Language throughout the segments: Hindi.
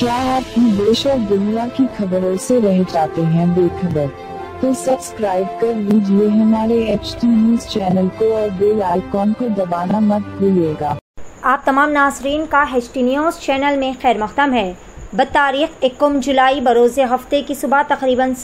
क्या आप भी देश और दुनिया की खबरों से रह जाते हैं बेखबर? तो सब्सक्राइब कर लीजिए हमारे HT न्यूज चैनल को और बेल आइकॉन को दबाना मत भूलिएगा। आप तमाम नाजरीन का HT न्यूज चैनल में खैर मक़दम है। बतारीख 21 जुलाई बरोज़े हफ्ते की सुबह तकरीबन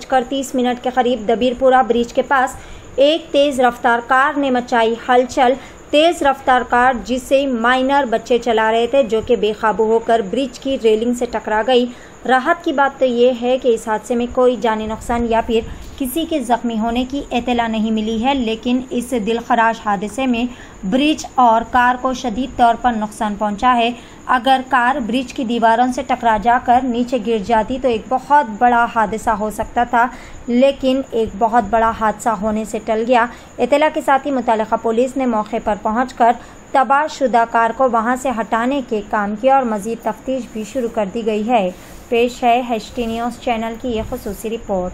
7:30 के करीब दबीरपुरा ब्रिज के पास एक तेज़ रफ्तार कार ने मचाई हलचल। तेज़ रफ्तार कार जिसे माइनर बच्चे चला रहे थे, जो कि बेकाबू होकर ब्रिज की रेलिंग से टकरा गई। राहत की बात तो ये है कि इस हादसे में कोई जानी नुकसान या फिर किसी के जख्मी होने की इत्तला नहीं मिली है, लेकिन इस दिलखराश हादसे में ब्रिज और कार को शदीद तौर पर नुकसान पहुंचा है। अगर कार ब्रिज की दीवारों से टकरा जाकर नीचे गिर जाती तो एक बहुत बड़ा हादसा हो सकता था, लेकिन एक बहुत बड़ा हादसा होने से टल गया। इत्तला के साथ ही मुतल्लिका पुलिस ने मौके पर पहुंचकर तबाहशुदा कार को वहां से हटाने के काम किया और मजीद तफ्तीश भी शुरू कर दी गई है। पेश है HT न्यूज़ चैनल की यह खुसूसी रिपोर्ट।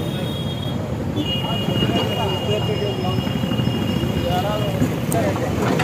अच्छा